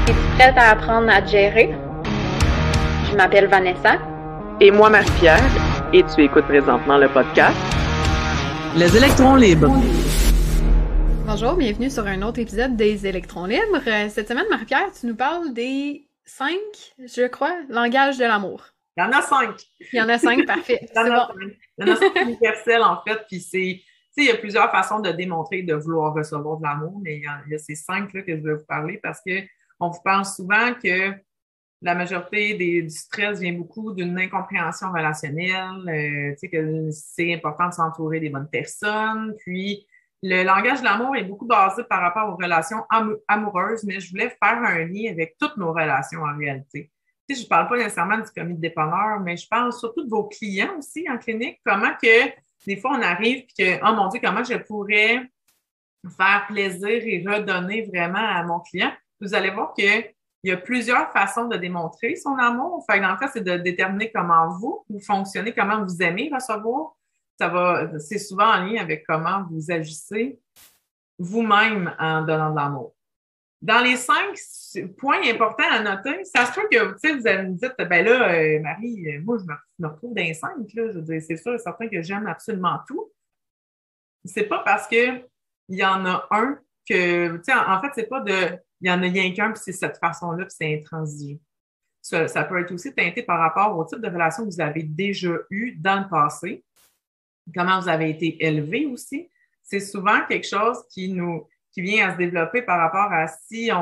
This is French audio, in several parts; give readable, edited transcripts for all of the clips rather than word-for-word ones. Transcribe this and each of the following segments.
Es-tu prête à apprendre à te gérer? Je m'appelle Vanessa. Et moi, Marie-Pierre. Et tu écoutes présentement le podcast Les électrons libres. Bonjour, bienvenue sur un autre épisode des électrons libres. Cette semaine, Marie-Pierre, tu nous parles des 5, je crois, langages de l'amour. Il y en a 5. Il y en a 5, parfait. Il y en a 5 universels, en fait, puis il y a plusieurs façons de démontrer de vouloir recevoir de l'amour, mais il y a ces 5 là que je vais vous parler parce que on vous parle souvent que la majorité du stress vient beaucoup d'une incompréhension relationnelle, que c'est important de s'entourer des bonnes personnes, puis le langage de l'amour est beaucoup basé par rapport aux relations amoureuses, mais je voulais faire un lien avec toutes nos relations en réalité. Je ne parle pas nécessairement du commis de dépanneur, mais je parle surtout de vos clients aussi en clinique. Comment que des fois on arrive et que, oh mon Dieu, comment je pourrais faire plaisir et redonner vraiment à mon client. Vous allez voir qu'il y a plusieurs façons de démontrer son amour. Fait que dans le fait, c'est de déterminer comment vous fonctionnez, comment vous aimez recevoir. C'est souvent en lien avec comment vous agissez vous-même en donnant de l'amour. Dans les 5 points importants à noter, ça se trouve que vous allez me dire, ben là, Marie, moi, je me retrouve dans les 5, là. Je veux dire, c'est sûr et certain que j'aime absolument tout. C'est pas parce que il y en a un que, en fait, c'est pas il y en a rien qu'un, puis c'est cette façon-là, puis c'est intransigeant. Ça peut être aussi teinté par rapport au type de relation que vous avez déjà eu dans le passé, comment vous avez été élevé aussi. C'est souvent quelque chose qui vient à se développer par rapport à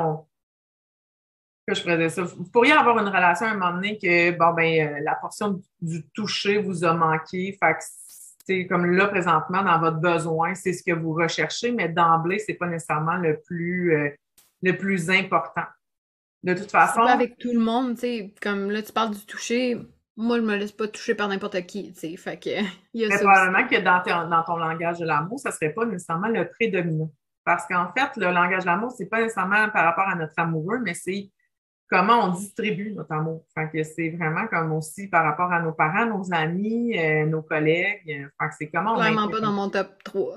que je pourrais dire ça. Vous pourriez avoir une relation à un moment donné que, la portion du toucher vous a manqué. Fait que c'est comme là, présentement, dans votre besoin, c'est ce que vous recherchez, mais d'emblée, c'est pas nécessairement le plus important. De toute façon. C'est pas avec tout le monde, tu sais, comme là, tu parles du toucher. Moi, je me laisse pas toucher par n'importe qui, tu sais. Fait que, il y a mais ça probablement aussi. que dans ton langage de l'amour, ça serait pas nécessairement le prédominant. Parce qu'en fait, le langage de l'amour, c'est pas nécessairement par rapport à notre amoureux, mais c'est comment on distribue notre amour. Fait que c'est vraiment comme aussi par rapport à nos parents, nos amis, nos collègues. Fait que c'est comment on Clairement pas dans mon top 3.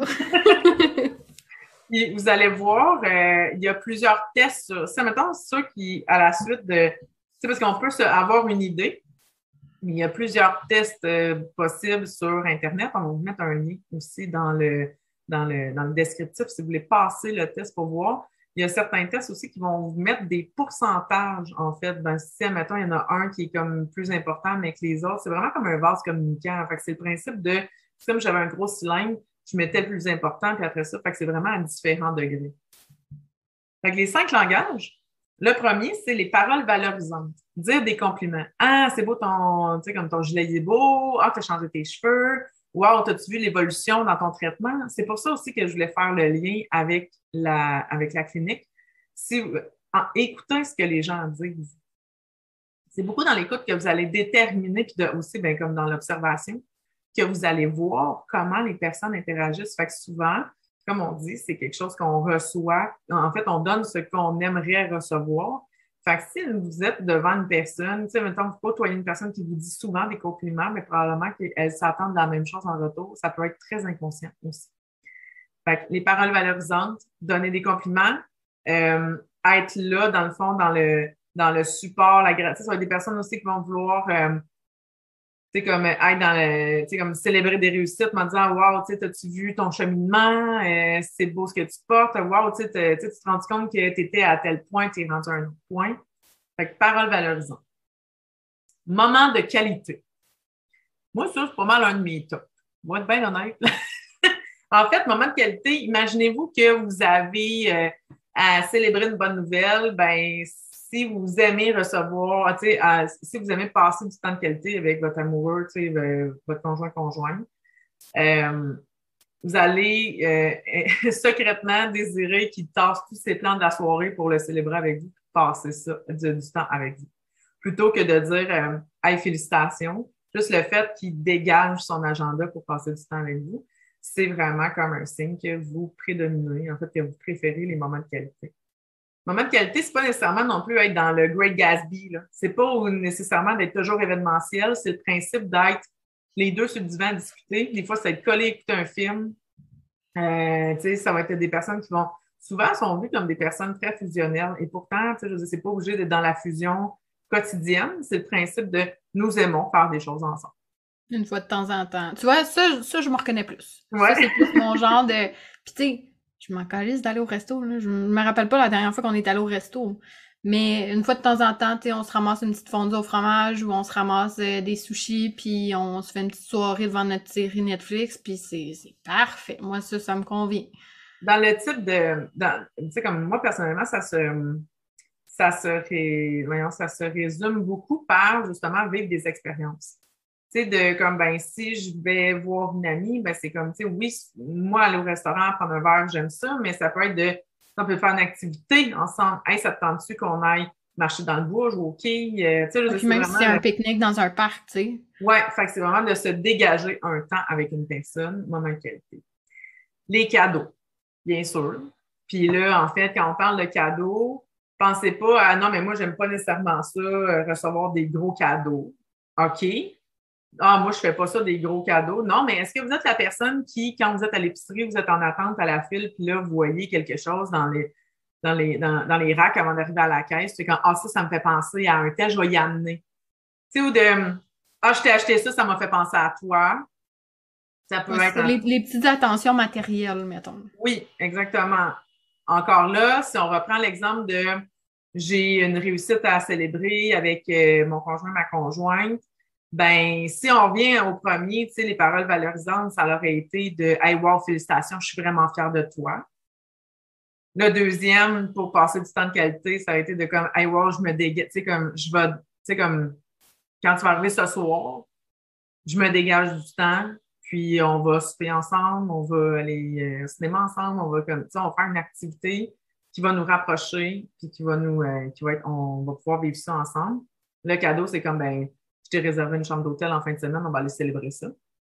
Puis vous allez voir, il y a plusieurs tests sur ça. Mettons, ceux qui, à la suite c'est parce qu'on peut avoir une idée, mais il y a plusieurs tests possibles sur Internet. On va vous mettre un lien aussi dans le descriptif si vous voulez passer le test pour voir. Il y a certains tests aussi qui vont vous mettre des pourcentages, en fait. Si, admettons, il y en a un qui est comme plus important, mais que les autres, c'est vraiment comme un vase communicant. Fait que c'est le principe c'est comme j'avais un gros cylindre, je mettais le plus important, puis après ça, fait que c'est vraiment à différents degrés. Fait que les 5 langages, le premier, c'est les paroles valorisantes. Dire des compliments. Ah, c'est beau comme ton gilet est beau. Ah, t'as changé tes cheveux. Wow, t'as-tu vu l'évolution dans ton traitement? C'est pour ça aussi que je voulais faire le lien avec la clinique. Écoutez ce que les gens disent. C'est beaucoup dans l'écoute que vous allez déterminer, puis aussi, comme dans l'observation, que vous allez voir comment les personnes interagissent. Fait que souvent, comme on dit, c'est quelque chose qu'on reçoit. En fait, on donne ce qu'on aimerait recevoir. Fait que si vous êtes devant une personne, mettons, vous côtoyez une personne qui vous dit souvent des compliments, mais probablement qu'elle s'attend de la même chose en retour, ça peut être très inconscient aussi. Fait que les paroles valorisantes, donner des compliments, être là, dans le fond, dans le support, la gratitude. Ça va être des personnes aussi qui vont vouloir comme être comme célébrer des réussites en disant wow, t'as-tu vu ton cheminement, c'est beau ce que tu portes, wow, tu te rends compte que tu étais à tel point, tu es rendu à un autre point. Fait que parole valorisante. Moment de qualité. Moi, ça, c'est pas mal un de mes tops. Moi, être bien honnête. En fait, moment de qualité, imaginez-vous que vous avez à célébrer une bonne nouvelle, si vous aimez recevoir, si vous aimez passer du temps de qualité avec votre amoureux, votre conjoint-conjointe, vous allez secrètement désirer qu'il tasse tous ses plans de la soirée pour le célébrer avec vous, passer ça, du temps avec vous. Plutôt que de dire hey, félicitations, juste le fait qu'il dégage son agenda pour passer du temps avec vous, c'est vraiment comme un signe que vous prédominez, en fait, que vous préférez les moments de qualité. Moment de qualité, c'est pas nécessairement non plus être dans le Great Gatsby, là. C'est pas nécessairement d'être toujours événementiel, c'est le principe d'être les deux sur le divan à discuter. Des fois, c'est être collé, écouter un film. Ça va être des personnes qui vont souvent sont vus comme des personnes très fusionnelles. Et pourtant, tu sais, je veux dire, c'est pas obligé d'être dans la fusion quotidienne. C'est le principe de nous aimons faire des choses ensemble. Une fois de temps en temps. Tu vois, ça je me reconnais plus. Ouais. Ça, c'est plus mon genre de... Puis tu sais, je m'en calisse d'aller au resto, là. Je me rappelle pas la dernière fois qu'on est allé au resto. Mais une fois de temps en temps, tu sais, on se ramasse une petite fondue au fromage ou on se ramasse des sushis, puis on se fait une petite soirée devant notre série Netflix, puis c'est parfait. Moi, ça me convient. Dans le type de... Tu sais, comme moi, personnellement, ça se résume beaucoup par, justement, vivre des expériences. Tu sais, de comme, ben, si je vais voir une amie, ben, c'est comme, tu sais, oui, moi, aller au restaurant, prendre un verre, j'aime ça, mais ça peut être on peut faire une activité ensemble. Hey, ça te tente-tu qu'on aille marcher dans le bois, jouer au quai? Tu sais, Puis même si c'est un pique-nique dans un parc, tu sais. Ouais, fait que c'est vraiment de se dégager un temps avec une personne, moment de qualité. Les cadeaux, bien sûr. Puis là, en fait, quand on parle de cadeaux, pensez pas à non, mais moi, j'aime pas nécessairement ça, recevoir des gros cadeaux. OK. Ah, moi, je fais pas ça des gros cadeaux. Non, mais est-ce que vous êtes la personne qui, quand vous êtes à l'épicerie, vous êtes en attente à la file, puis là, vous voyez quelque chose dans les racks avant d'arriver à la caisse, c'est quand ah, ça me fait penser à un tel, je vais y amener. Tu sais, ou de ah, je t'ai acheté ça me fait penser à toi. Ça peut être. Les petites attentions matérielles, mettons. Oui, exactement. Encore là, si on reprend l'exemple de j'ai une réussite à célébrer avec mon conjoint, ma conjointe, ben, si on revient au premier, tu sais, les paroles valorisantes, ça aurait été de Hey, wow, félicitations, je suis vraiment fière de toi. Le deuxième, pour passer du temps de qualité, ça a été de comme Hey, wow, je me dégage, tu sais, comme je vais, tu sais, comme quand tu vas arriver ce soir, je me dégage du temps, puis on va souper ensemble, on va aller au cinéma ensemble, on va comme, tu sais, on va faire une activité qui va nous rapprocher, puis qui va être, on va pouvoir vivre ça ensemble. Le cadeau, c'est comme, ben, je t'ai réservé une chambre d'hôtel en fin de semaine, on va aller célébrer ça.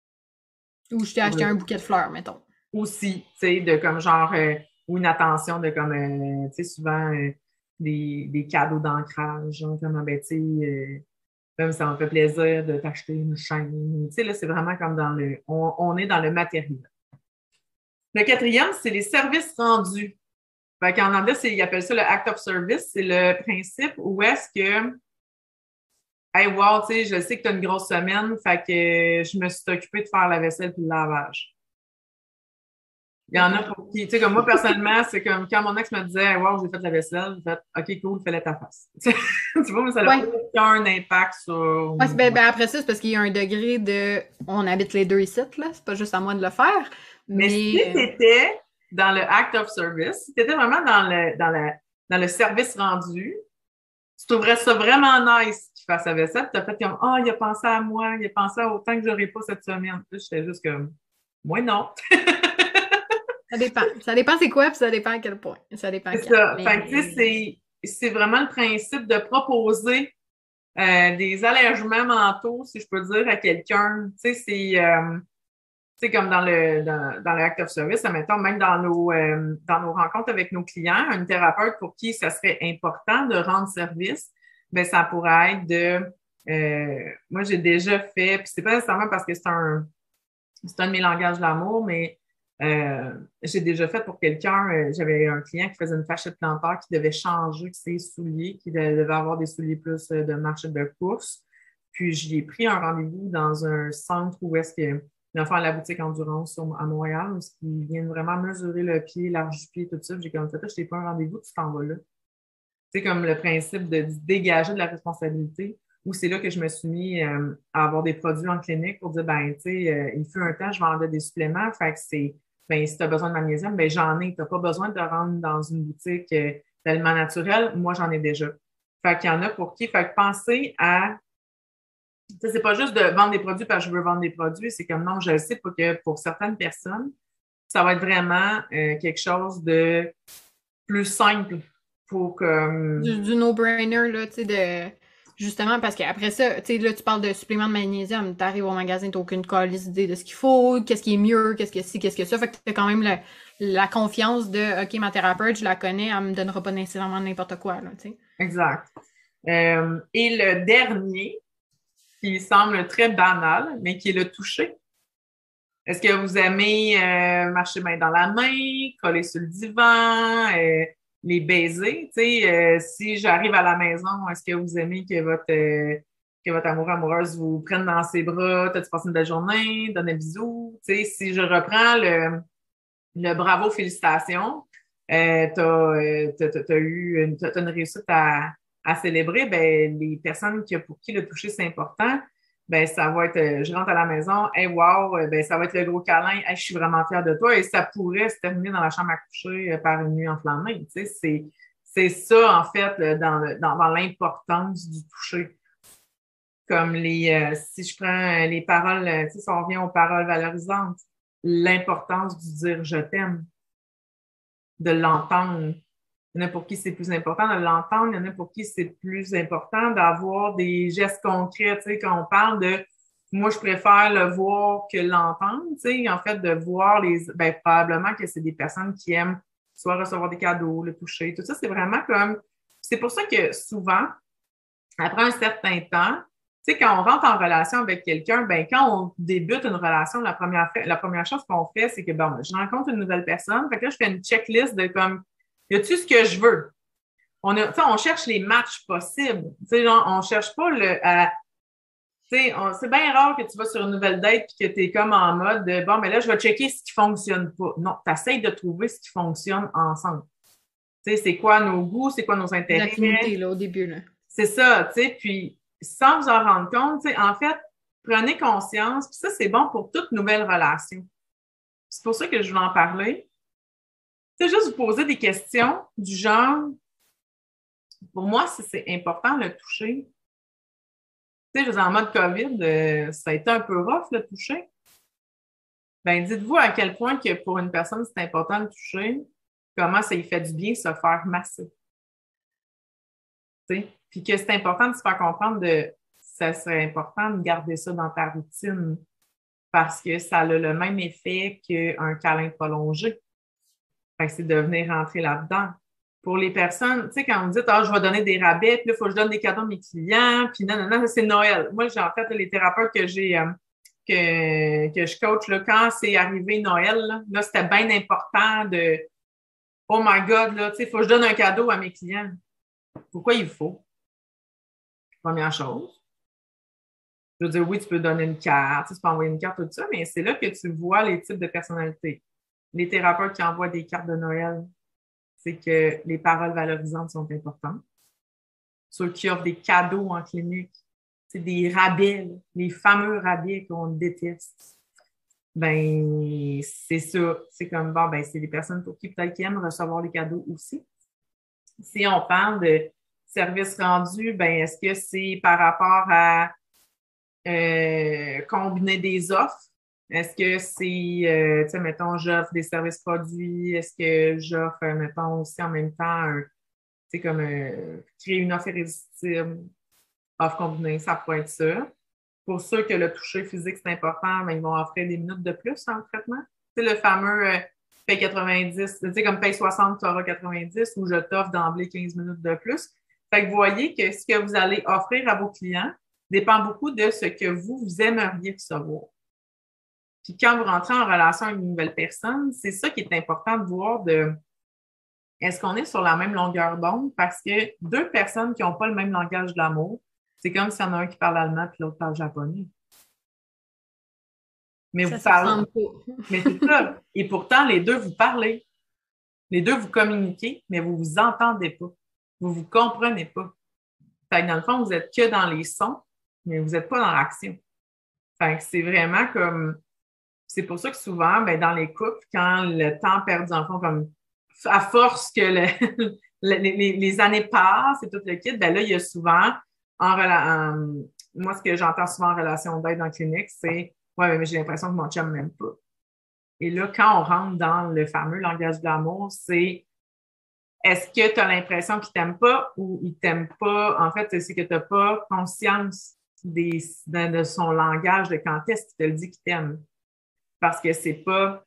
Ou je t'ai acheté un bouquet de fleurs, mettons. Aussi, tu sais, de comme genre, ou une attention de comme, tu sais, souvent, des cadeaux d'ancrage, genre, comme, ben, tu sais, même ça me fait plaisir de t'acheter une chaîne. Tu sais, là, c'est vraiment comme on est dans le matériel. Le quatrième, c'est les services rendus. Fait qu'en anglais, ils appellent ça le act of service. C'est le principe où est-ce que hey, wow, tu sais, je sais que tu as une grosse semaine, fait que je me suis occupée de faire la vaisselle et le lavage. Il y en a pour qui, tu sais, comme moi, personnellement, c'est comme quand mon ex me disait, hey, wow, j'ai fait la vaisselle, j'ai fait, OK, cool, fais-le ta face. Tu vois, mais ça n'a aucun impact sur. Ouais, ben après ça, c'est parce qu'il y a un degré de. On habite les deux ici, là. C'est pas juste à moi de le faire. Mais si tu étais dans le act of service, si tu étais vraiment dans le service rendu, tu trouverais ça vraiment nice qu'il fasse la vaisselle. Tu as fait comme, ah, il a pensé à moi, il a pensé à autant que j'aurais pas cette semaine. Puis j'étais juste comme, moi, non. Ça dépend. Ça dépend c'est quoi, puis ça dépend à quel point. Ça dépend. C'est ça. Fait que, tu sais, c'est vraiment le principe de proposer des allègements mentaux, si je peux dire, à quelqu'un. Tu sais, c'est comme dans le act of service, admettons, même dans nos rencontres avec nos clients, une thérapeute pour qui ça serait important de rendre service, bien, ça pourrait être moi, j'ai déjà fait, puis c'est pas nécessairement parce que c'est un de mes langages de l'amour, mais j'ai déjà fait pour quelqu'un, j'avais un client qui faisait une fachette plantaire qui devait changer ses souliers, qui devait avoir des souliers plus de marche de course. Puis, j'y ai pris un rendez-vous dans un centre où est-ce que dans le fond, à la boutique Endurance à Montréal, où ils viennent vraiment mesurer le pied, l'arche du pied, tout ça. J'ai comme fait, je t'ai pas un rendez-vous, tu t'en vas là. C'est comme le principe de dégager de la responsabilité, où c'est là que je me suis mis à avoir des produits en clinique pour dire, ben, tu sais, il fut un temps, je vendais des suppléments, fait que c'est, ben, si tu as besoin de magnésium, ben, j'en ai. Tu n'as pas besoin de rentrer dans une boutique d'aliments naturels, moi, j'en ai déjà. Fait qu'il y en a pour qui, fait que pensez à c'est pas juste de vendre des produits parce que je veux vendre des produits, c'est comme non, je sais pas que pour certaines personnes, ça va être vraiment quelque chose de plus simple pour que. Du no-brainer, là, tu sais, justement, parce qu'après ça, tu sais, là, tu parles de suppléments de magnésium, tu arrives au magasin, tu n'as aucune calice d'idée de ce qu'il faut, qu'est-ce qui est mieux, qu'est-ce que c'est, qu'est-ce que ça. Fait que tu as quand même la confiance de OK, ma thérapeute, je la connais, elle me donnera pas nécessairement n'importe quoi, là, tu sais. Exact. Et le dernier, qui semble très banal, mais qui est le toucher. Est-ce que vous aimez marcher main dans la main, coller sur le divan, les baisers? Tu sais, si j'arrive à la maison, est-ce que vous aimez que votre amoureux amoureuse vous prenne dans ses bras? T'as-tu passé une belle journée? Donne un bisou? Tu sais, si je reprends le bravo, félicitations, t'as une réussite à célébrer, ben, les personnes pour qui le toucher, c'est important, ben, ça va être, je rentre à la maison, hey, wow, ben, ça va être le gros câlin, hey, je suis vraiment fière de toi, et ça pourrait se terminer dans la chambre à coucher par une nuit enflammée. Tu sais, c'est ça, en fait, dans l'importance du toucher. Comme si je prends les paroles, tu sais, si on revient aux paroles valorisantes, l'importance du dire je t'aime, de l'entendre. Il y en a pour qui c'est plus important de l'entendre, il y en a pour qui c'est plus important d'avoir des gestes concrets, tu sais, quand on parle de moi, je préfère le voir que l'entendre, tu sais, en fait, de voir ben, probablement que c'est des personnes qui aiment soit recevoir des cadeaux, le toucher, tout ça, c'est vraiment comme, c'est pour ça que souvent, après un certain temps, tu sais, quand on rentre en relation avec quelqu'un, ben quand on débute une relation, la première chose qu'on fait, c'est que, bon, je rencontre une nouvelle personne, fait que là, je fais une checklist de comme, y a-tu ce que je veux? On cherche les matchs possibles. Tu sais, genre, on cherche pas tu sais, c'est bien rare que tu vas sur une nouvelle date et que tu es comme en mode de, bon, mais là, je vais checker ce qui fonctionne pas. Non, tu essaies de trouver ce qui fonctionne ensemble. Tu sais, c'est quoi nos goûts, c'est quoi nos intérêts. L'affinité, là, au début, là. C'est ça, tu sais, puis sans vous en rendre compte, tu sais, en fait, prenez conscience, puis ça, c'est bon pour toute nouvelle relation. C'est pour ça que je voulais en parler. C'est juste vous poser des questions du genre, pour moi, si c'est important le toucher. Tu sais, je suis en mode COVID, ça a été un peu rough le toucher. Ben, dites-vous à quel point que pour une personne, c'est important le toucher, comment ça lui fait du bien se faire masser. Tu sais, puis que c'est important de se faire comprendre ça serait important de garder ça dans ta routine parce que ça a le même effet qu'un câlin prolongé. Fait que c'est de venir rentrer là-dedans. Pour les personnes, tu sais, quand vous dites, je vais donner des rabais, puis là, il faut que je donne des cadeaux à mes clients, puis non, ça, c'est Noël. Moi, j'ai en fait les thérapeutes que je coach, là, quand c'est arrivé Noël, là c'était bien important de, oh my God, là, tu sais, il faut que je donne un cadeau à mes clients. Pourquoi il faut? Première chose. Je veux dire, oui, tu peux donner une carte, tu peux envoyer une carte, tout ça, mais c'est là que tu vois les types de personnalités. Les thérapeutes qui envoient des cartes de Noël, c'est que les paroles valorisantes sont importantes. Ceux qui offrent des cadeaux en clinique, c'est des rabais, là, les fameux rabais qu'on déteste. Ben, c'est ça. C'est comme, bon, ben, c'est des personnes pour qui peut-être qui aiment recevoir des cadeaux aussi. Si on parle de services rendus, ben, est-ce que c'est par rapport à combiner des offres? Est-ce que c'est, tu sais, mettons, j'offre des services produits? Est-ce que j'offre, mettons, aussi en même temps, tu sais, comme créer une offre irrésistible, offre combinée, ça pourrait être ça. Pour ceux que le toucher physique, c'est important, ben, ils vont offrir des minutes de plus en traitement. Tu sais, le fameux paye 90, tu sais, comme paye 60, tu auras 90, ou je t'offre d'emblée 15 minutes de plus. Fait que vous voyez que ce que vous allez offrir à vos clients dépend beaucoup de ce que vous aimeriez recevoir. Puis quand vous rentrez en relation avec une nouvelle personne, c'est ça qui est important de voir est-ce qu'on est sur la même longueur d'onde? Parce que deux personnes qui n'ont pas le même langage de l'amour, c'est comme s'il y en a un qui parle allemand et l'autre parle japonais. Mais Ça vous parlez. pas. Mais c'est ça. Et pourtant, les deux vous parlez. Les deux vous communiquez, mais vous ne vous entendez pas. Vous ne vous comprenez pas. Fait que dans le fond, vous n'êtes que dans les sons, mais vous n'êtes pas dans l'action. Fait que c'est vraiment comme. C'est pour ça que souvent, ben, dans les couples, quand le temps perdu, dans le fond, comme à force que les années passent et tout le kit, ben là, il y a souvent, moi, ce que j'entends souvent en relation d'aide en clinique, c'est ouais, mais j'ai l'impression que mon chum ne m'aime pas. Et là, quand on rentre dans le fameux langage de l'amour, c'est est-ce que tu as l'impression qu'il ne t'aime pas ou il ne t'aime pas? En fait, c'est que tu n'as pas conscience de son langage, de quand est-ce qu'il te le dit qu'il t'aime. Parce que c'est pas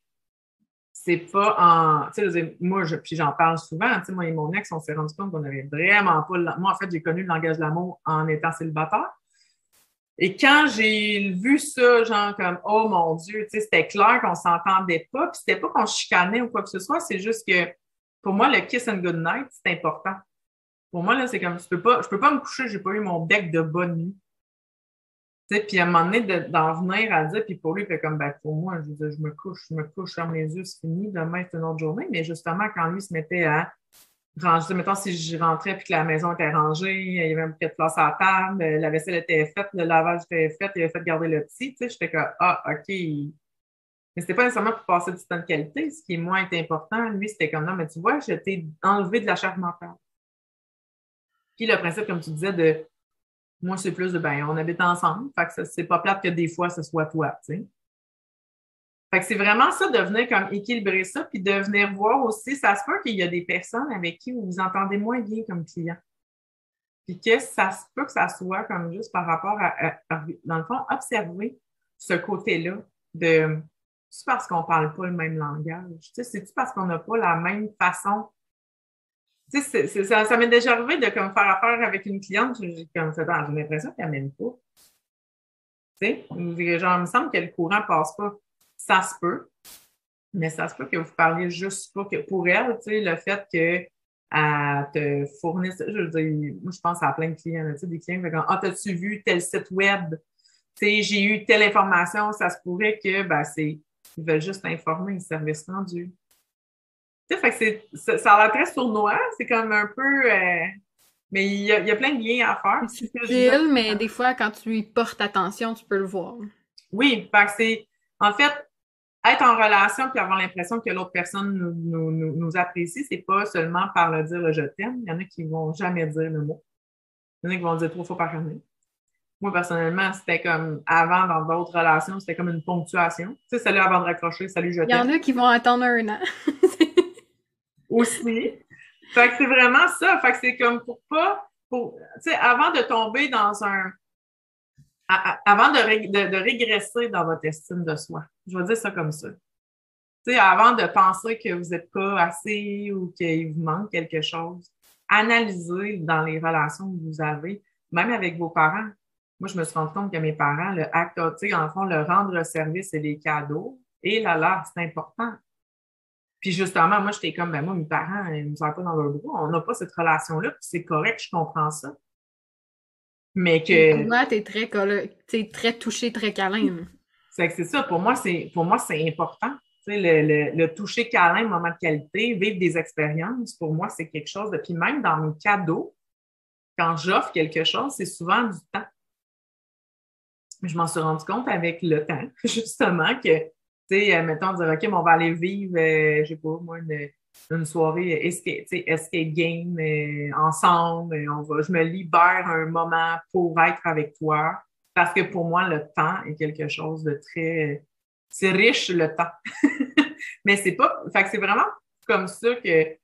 en, tu sais, moi, puis j'en parle souvent, tu sais, moi et mon ex, on s'est rendu compte qu'on avait vraiment pas, moi, en fait, j'ai connu le langage de l'amour en étant célibataire. Et quand j'ai vu ça, genre comme, oh mon Dieu, tu sais, c'était clair qu'on s'entendait pas, puis c'était pas qu'on se chicanait ou quoi que ce soit, c'est juste que, pour moi, le kiss and good night, c'est important. Pour moi, là, c'est comme, je peux pas me coucher, j'ai pas eu mon bec de bonne nuit. Tu sais, puis à un moment donné, d'en venir à dire, puis pour lui, il fait comme, ben, pour moi, je veux dire, je me couche, je ferme les yeux, c'est fini, demain, c'est une autre journée. Mais justement, quand lui se mettait à ranger, mettons, si je rentrais puis que la maison était rangée, il y avait un bouquet de place à la table, la vaisselle était faite, le lavage était fait, il avait fait garder le petit, tu sais, j'étais comme, ah, OK. Mais c'était pas nécessairement pour passer du temps de qualité, ce qui est moins important. Lui, c'était comme, non, mais tu vois, je t'ai enlevé de la charge mentale. Puis le principe, comme tu disais, de moi, c'est plus de, ben, on habite ensemble, fait que c'est pas plate que des fois, ce soit toi, tu sais. Fait que c'est vraiment ça, de venir comme équilibrer ça, puis de venir voir aussi, ça se peut qu'il y a des personnes avec qui vous vous entendez moins bien comme client. Puis que ça se peut que ça soit comme juste par rapport dans le fond, observer ce côté-là de, c'est parce qu'on parle pas le même langage, tu sais, c'est-tu parce qu'on n'a pas la même façon. Tu sais, ça m'est déjà arrivé de comme faire affaire avec une cliente, j'ai l'impression qu'elle m'aime pas. Tu sais, genre, il me semble que le courant passe pas. Ça se peut, mais ça se peut que vous parliez juste pas que pour elle, tu sais, le fait qu'elle te fournisse, je veux dire, moi, je pense à plein de clients, tu sais, des clients qui font, ah, t'as-tu vu tel site web? Tu sais, j'ai eu telle information, ça se pourrait que, ben, ils veulent juste informer, service rendu. Tu sais, fait que ça a l'air très sournois, c'est comme un peu, mais il y a plein de liens à faire. C'est subtil, mais des fois, quand tu y portes attention, tu peux le voir. Oui, fait que c'est, en fait, être en relation puis avoir l'impression que l'autre personne nous apprécie, c'est pas seulement par le dire je t'aime. Il y en a qui vont jamais dire le mot. Il y en a qui vont le dire 3 fois par année. Moi, personnellement, c'était comme avant, dans d'autres relations, c'était comme une ponctuation. Tu sais, salut avant de raccrocher, salut, je t'aime. Il y en a qui vont attendre 1 an. Aussi. Fait que c'est vraiment ça. Fait que c'est comme tu sais, avant de tomber dans avant de régresser dans votre estime de soi. Je vais dire ça comme ça. Tu sais, avant de penser que vous n'êtes pas assez ou qu'il vous manque quelque chose, analysez dans les relations que vous avez, même avec vos parents. Moi, je me suis rendu compte que mes parents, le acte, tu sais, en fond, le rendre service et les cadeaux, et là, c'est important. Puis justement, moi, j'étais comme, ben moi, mes parents, ils ne me sentent pas dans leur droit. On n'a pas cette relation-là, puis c'est correct, je comprends ça. Mais que. Toi, t'es très touché, très câlin. C'est ça. Pour moi, c'est important. Tu sais, le toucher câlin, moment de qualité, vivre des expériences, pour moi, c'est quelque chose de. Puis même dans mes cadeaux, quand j'offre quelque chose, c'est souvent du temps. Je m'en suis rendu compte avec le temps, justement, que, tu sais, mettons, dire, OK, mais on va aller vivre, je sais pas, moi, une soirée escape game ensemble, je me libère un moment pour être avec toi, parce que pour moi, le temps est quelque chose de très, c'est riche, le temps. Mais c'est pas, fait que c'est vraiment comme ça que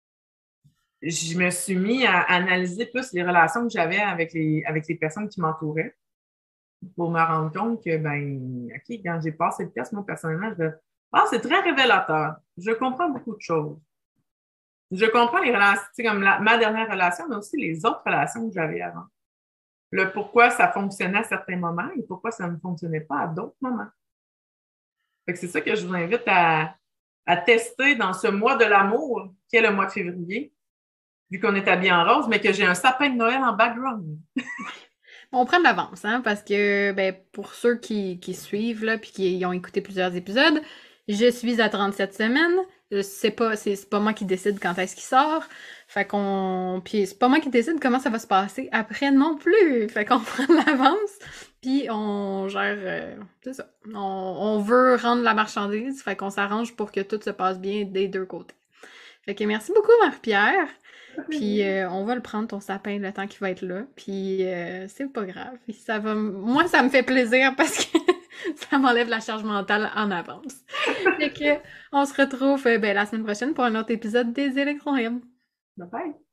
je me suis mis à analyser plus les relations que j'avais avec les personnes qui m'entouraient pour me rendre compte que, ben, OK, quand j'ai passé le test, moi, personnellement, c'est très révélateur. Je comprends beaucoup de choses. Je comprends les relations, tu sais, comme ma dernière relation, mais aussi les autres relations que j'avais avant. Le pourquoi ça fonctionnait à certains moments et pourquoi ça ne fonctionnait pas à d'autres moments. Fait que c'est ça que je vous invite à tester dans ce mois de l'amour, qui est le mois de février, vu qu'on est habillé en rose, mais que j'ai un sapin de Noël en background. On prend de l'avance, hein, parce que, ben, pour ceux qui suivent, là, puis qui ont écouté plusieurs épisodes, je suis à 37 semaines. C'est pas moi qui décide quand est-ce qu'il sort. Puis c'est pas moi qui décide comment ça va se passer après non plus. Fait qu'on prend de l'avance, puis on gère, c'est ça. On veut rendre la marchandise, fait qu'on s'arrange pour que tout se passe bien des deux côtés. Fait que merci beaucoup, Marie-Pierre. Puis on va le prendre, ton sapin, le temps qu'il va être là. Puis c'est pas grave. Moi, ça me fait plaisir parce que ça m'enlève la charge mentale en avance. Fait que on se retrouve la semaine prochaine pour un autre épisode des Électrons libres. Bye bye!